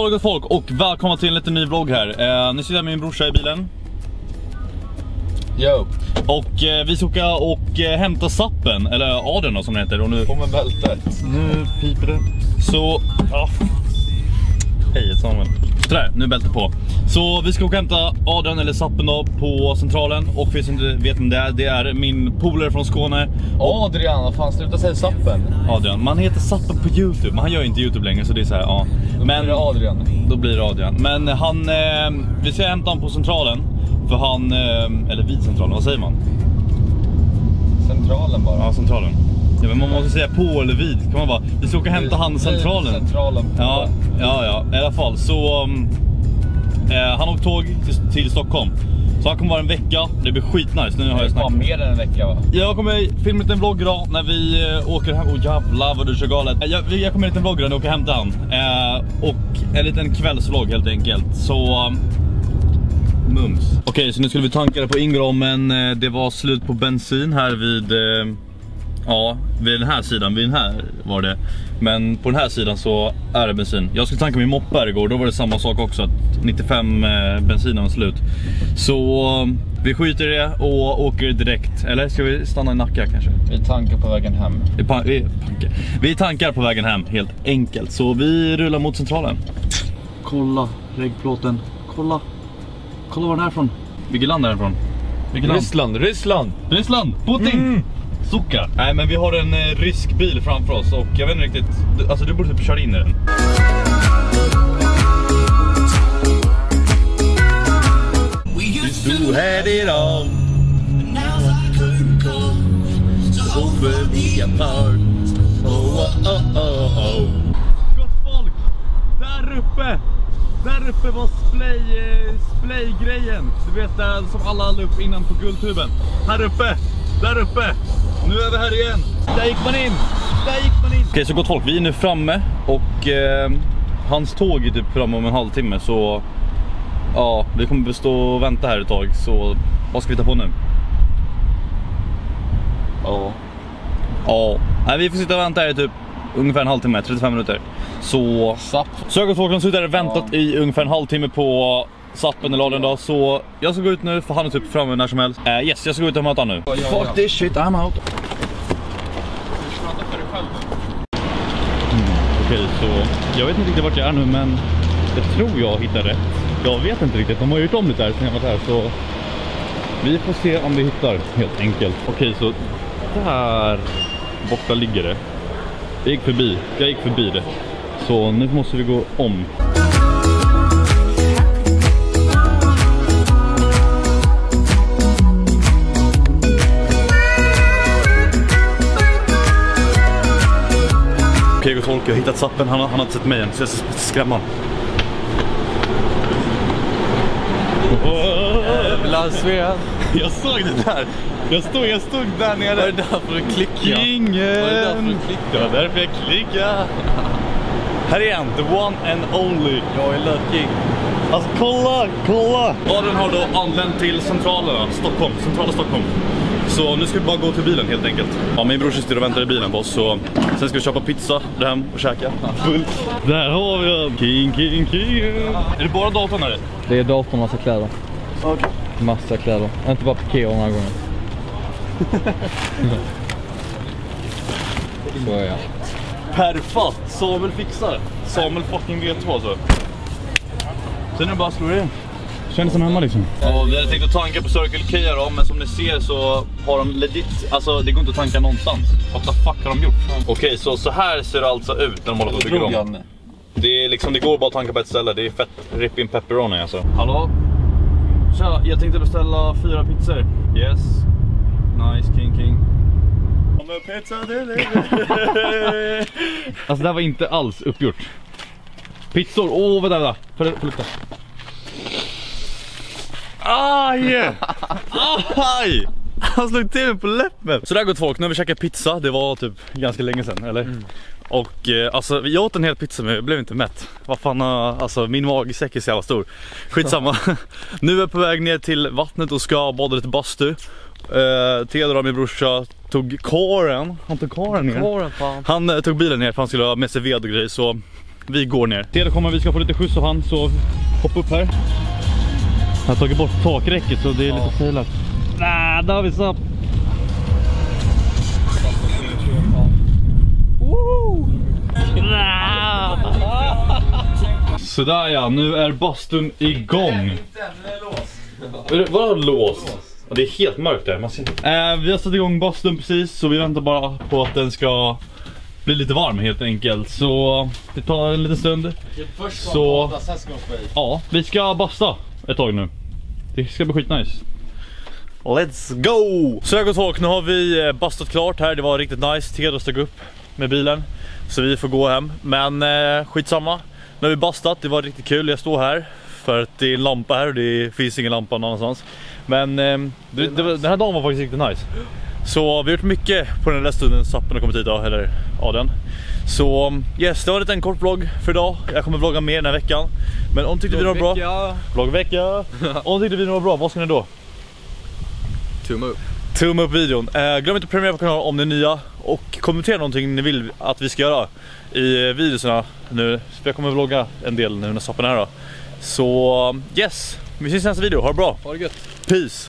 Hallå gott folk och välkomna till en liten ny vlogg här. Ni sitter med min brorsa i bilen. Jo. Och vi ska åka och hämta sappen, eller Adrian då, som det heter. Och nu kommer bältet. Nu piper det. Så, ja. Hej Samuel. Sådär, nu är bältet på. Så vi ska åka och hämta Adrian eller sappen då på centralen. Och för er som inte vet om det är min polare från Skåne. Adrian, vad fan, sluta säga sappen. Adrian, man heter sappen på YouTube. Men han gör inte YouTube längre, så det är så här, ja. Men blir det Adrian. Då blir det Adrian. Men han, vi ska hämta honom på centralen. För han, eller vid centralen, vad säger man? Centralen bara. Ja, centralen. Ja, men man måste säga på eller vid. Kan man bara, vi ska åka och hämta han centralen. Centralen. Ja, i alla fall. Så han åker tåg till Stockholm. Så han kommer vara en vecka. Det blir skitnice. Nu har jag snackat mer än en vecka, va? Jag kommer filma en vlogg idag när vi åker hem. Åh jävlar vad du kör galet. Jag kommer en liten vlogg idag när jag åker hämta han. Och en liten kvällsvlogg helt enkelt. Så mums. Okej, så nu skulle vi tanka det på Ingrå, men det var slut på bensin här vid vid den här sidan, vid den här var det. Men på den här sidan så är det bensin. Jag skulle tanka min moppe här igår, då var det samma sak också, att 95 bensinen var slut. Så vi skiter i det och åker direkt. Eller ska vi stanna i Nacka kanske? Vi tankar på vägen hem. Vi tankar på vägen hem, helt enkelt. Så vi rullar mot centralen. Kolla reggplåten, kolla var den är från. Vilket land är den från? Ryssland, Putin! Sucka. Nej, men vi har en rysk bil framför oss och jag vet inte riktigt, alltså du borde typ köra in i den. Vi stod här idag. Gott folk, där uppe var splay-grejen. Du vet där som alla la upp innan på Guldtuben. Där uppe. Nu är vi här igen. Där gick man in. Okej, så gott folk, vi är nu framme. Och hans tåg är typ framme om en halvtimme. Så ja, vi kommer stå och vänta här ett tag. Så vad ska vi ta på nu? Nej, vi får sitta och vänta här i typ ungefär en halvtimme, 35 minuter. Så gott folk, de sitter och väntat i ungefär en halvtimme på sappen eller Adrian då. Så jag ska gå ut nu, för han är typ framme när som helst. Yes, jag ska gå ut och möta nu. Fuck this shit, I'm out. Okej, så jag vet inte riktigt vart jag är nu, men jag tror jag hittar rätt. Jag vet inte riktigt, de har gjort om lite här sen jag var här, så vi får se om vi hittar, helt enkelt. Okej, så där borta ligger det. Jag gick förbi det. Så nu måste vi gå om. Okej, gott folk, jag har hittat sappen. Han har inte sett mig än, så jag ska skrämma honom. Jag såg det där. Jag stod där nere. Var det därför du klickade? Det var därför jag klickade. Här är han, the one and only. Jag är lucky. Alltså kolla. Adrian har då anlänt till centrala Stockholm. Så nu ska vi bara gå till bilen helt enkelt. Ja, min bror sitter och väntar i bilen på oss. Så sen ska vi köpa pizza där hem och käka. Där har vi han. King. Är det bara datorn här? Det är datorn, massa kläder. Okej. Massa kläder. Inte bara Piqué den här gången. Så ja. Perfekt. Samuel fixar. Samuel fucking vet vad så. Sen är det bara att slå in. Känns som hemma liksom. Ja, vi hade tänkt att tanka på Circle K då, men som ni ser så har de legit, alltså det går inte att tanka någonstans. What the fuck har de gjort? Okej, så här ser det alltså ut när de håller på att bygga om. Det är liksom, det går bara att tanka på ett ställe. Det är fett ripping pepperoni alltså. Hallå? Tja, jag tänkte beställa 4 pizzor. Yes. Nice, king. Pizza. Alltså det här var inte alls uppgjort. Pizzor, vänta. För lukta. Aj! Han slog till mig på läppen. Så där går folk, nu har vi käkat pizza. Det var typ ganska länge sedan, eller? Och alltså, jag åt en hel pizza men jag blev inte mätt. Vad fan, alltså min magsäck är så jävla stor. Skitsamma. Nu är jag på väg ner till vattnet och ska bada lite bastu. Theodor, min brorsa, tog karen. Han tog karen ner. Han tog bilen ner för han skulle ha med sig ved och grejer. Så vi går ner. Sedan kommer vi ska få lite skjuts av han, så hoppa upp här. Jag har tagit bort takräcket så det är lite felat. Nej, där har vi satt. Sådär ja, nu är bastun igång. Vadå lås? Det är helt mörkt där. Man ser. Vi har satt igång bastun precis, så vi väntar bara på att den ska bli lite varm helt enkelt. Så det tar en liten stund. Så ja, vi ska basta ett tag nu. Det ska bli skitnice. Let's go! Så gott folk, nu har vi bastat klart här. Det var riktigt nice. Theodor steg upp med bilen, så vi får gå hem. Men skitsamma. Nu har vi bastat, det var riktigt kul. Jag står här för att det är en lampa här och det finns ingen lampa någonstans. Men den här dagen var faktiskt riktigt nice. Så vi har gjort mycket på den där stunden Sappen har kommit hit då, eller Aden. Så yes, det var en liten kort vlogg för idag. Jag kommer vlogga mer den här veckan. Men om tyckte vi det var bra, vloggvecka. Om tyckte vi det var bra, vad ska ni då? Tumme upp videon. Glöm inte att prenumerera på kanalen om ni är nya. Och kommentera någonting ni vill att vi ska göra i videorna nu. Jag kommer vlogga en del nu när Sappen är här då. Så yes, vi ses i nästa video. Ha det bra. Ha det gött. Peace.